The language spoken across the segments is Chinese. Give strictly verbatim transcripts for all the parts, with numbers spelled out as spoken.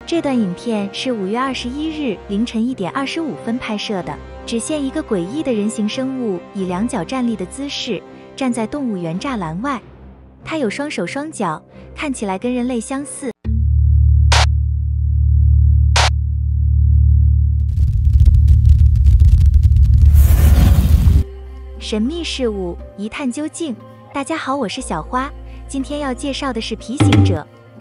这段影片是五月二十一日凌晨一点二十五分拍摄的，只现一个诡异的人形生物以两脚站立的姿势站在动物园栅栏外，它有双手双脚，看起来跟人类相似。神秘事物，一探究竟。大家好，我是小花，今天要介绍的是皮行者。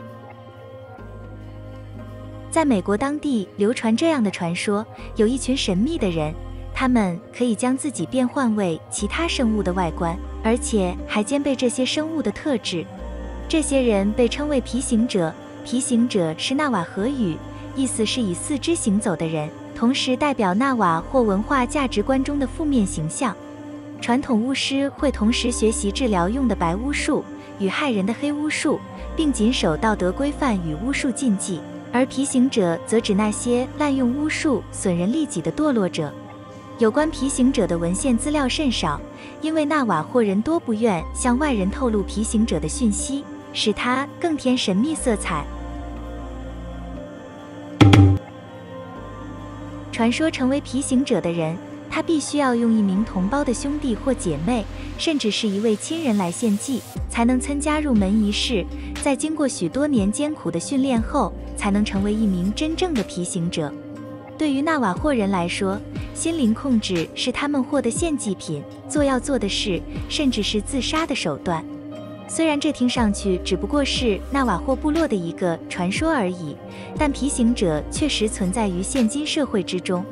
在美国当地流传这样的传说，有一群神秘的人，他们可以将自己变换为其他生物的外观，而且还兼备这些生物的特质。这些人被称为皮行者，皮行者是纳瓦荷语，意思是以四肢行走的人，同时代表纳瓦或文化价值观中的负面形象。传统巫师会同时学习治疗用的白巫术与害人的黑巫术，并谨守道德规范与巫术禁忌。而皮行者则指那些滥用巫术损人利己的堕落者。有关皮行者的文献资料甚少，因为纳瓦霍人多不愿向外人透露皮行者的讯息，使它更添神秘色彩。传说成为皮行者的人，他必须要用一名同胞的兄弟或姐妹，甚至是一位亲人来献祭，才能参加入门仪式。在经过许多年艰苦的训练后，才能成为一名真正的皮行者。对于纳瓦霍人来说，心灵控制是他们获得献祭品、做要做的事，甚至是自杀的手段。虽然这听上去只不过是纳瓦霍部落的一个传说而已，但皮行者确实存在于现今社会之中。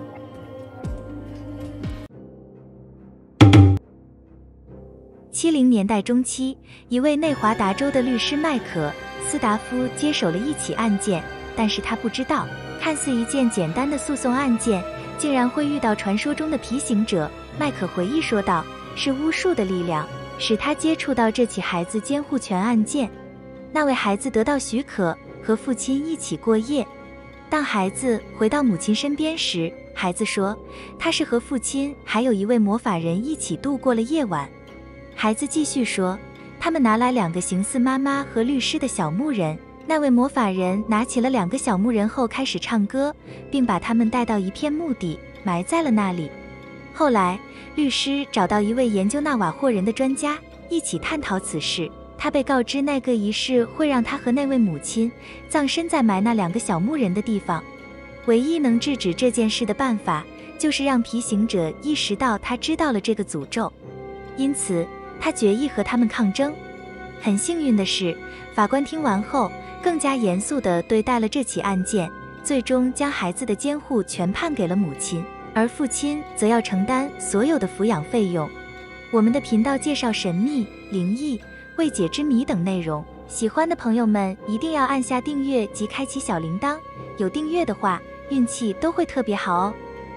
七零年代中期，一位内华达州的律师麦克斯达夫接手了一起案件，但是他不知道，看似一件简单的诉讼案件，竟然会遇到传说中的皮行者。麦克回忆说道，是巫术的力量使他接触到这起孩子监护权案件。那位孩子得到许可，和父亲一起过夜。当孩子回到母亲身边时，孩子说，他是和父亲还有一位魔法人一起度过了夜晚。孩子继续说，他们拿来两个形似妈妈和律师的小木人，那位魔法人拿起了两个小木人后开始唱歌，并把他们带到一片墓地，埋在了那里。后来，律师找到一位研究纳瓦霍人的专家，一起探讨此事。他被告知那个仪式会让他和那位母亲葬身在埋那两个小木人的地方。唯一能制止这件事的办法，就是让皮行者意识到他知道了这个诅咒。因此，他决意和他们抗争。很幸运的是，法官听完后更加严肃地对待了这起案件，最终将孩子的监护全判给了母亲，而父亲则要承担所有的抚养费用。我们的频道介绍神秘、灵异、未解之谜等内容，喜欢的朋友们一定要按下订阅及开启小铃铛，有订阅的话，运气都会特别好哦。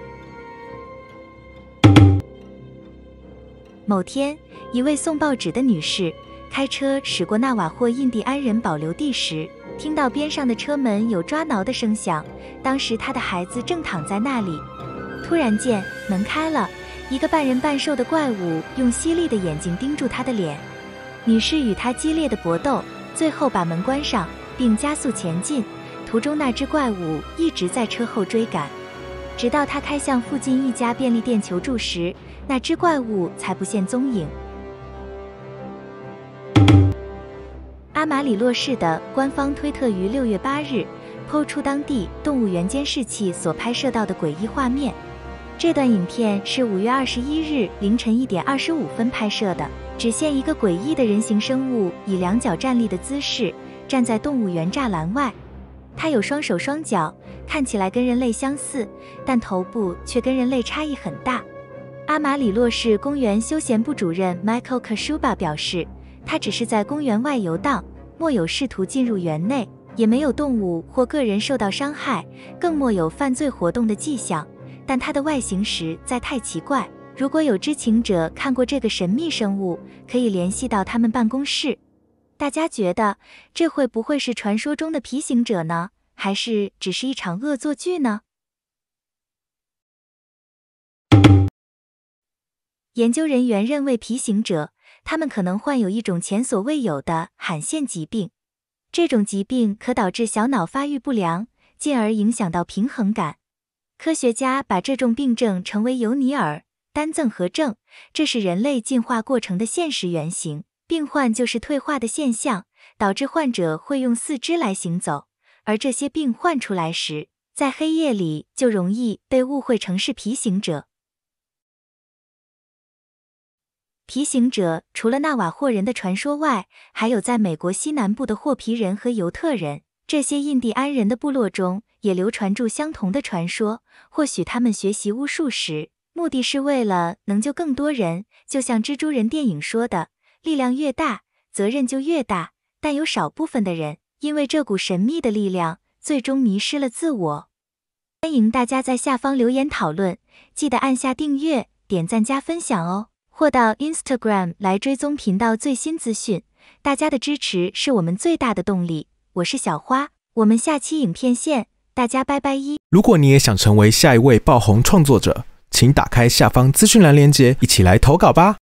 某天，一位送报纸的女士开车驶过纳瓦霍印第安人保留地时，听到边上的车门有抓挠的声响。当时她的孩子正躺在那里。突然间，门开了，一个半人半兽的怪物用犀利的眼睛盯住她的脸。女士与他激烈的搏斗，最后把门关上，并加速前进。途中那只怪物一直在车后追赶，直到他开向附近一家便利店求助时，那只怪物才不见踪影。阿马里洛市的官方推特于六月八日抛出当地动物园监视器所拍摄到的诡异画面。这段影片是五月二十一日凌晨一点二十五分拍摄的，只现一个诡异的人形生物以两脚站立的姿势站在动物园栅栏外。它有双手双脚，看起来跟人类相似，但头部却跟人类差异很大。阿马里洛市公园休闲部主任 Michael Kashuba 表示，他只是在公园外游荡，莫有试图进入园内，也没有动物或个人受到伤害，更莫有犯罪活动的迹象。但它的外形实在太奇怪，如果有知情者看过这个神秘生物，可以联系到他们办公室。大家觉得这会不会是传说中的皮行者呢？还是只是一场恶作剧呢？研究人员认为皮行者，他们可能患有一种前所未有的罕见疾病。这种疾病可导致小脑发育不良， 进而影响到平衡感。科学家把这种病症称为尤尼尔单赠合症，这是人类进化过程的现实原型。病患就是退化的现象，导致患者会用四肢来行走，而这些病患出来时，在黑夜里就容易被误会成是皮行者。皮行者除了纳瓦霍人的传说外，还有在美国西南部的霍皮人和尤特人，这些印第安人的部落中也流传著相同的传说。或许他们学习巫术时，目的是为了能救更多人，就像蜘蛛人电影说的，力量越大，责任就越大，但有少部分的人，因为这股神秘的力量，最终迷失了自我。欢迎大家在下方留言讨论，记得按下订阅、点赞加分享哦，或到 Instagram 来追踪频道最新资讯。大家的支持是我们最大的动力。我是小花，我们下期影片见，大家拜拜一。 如果你也想成为下一位爆红创作者，请打开下方资讯栏链接，一起来投稿吧。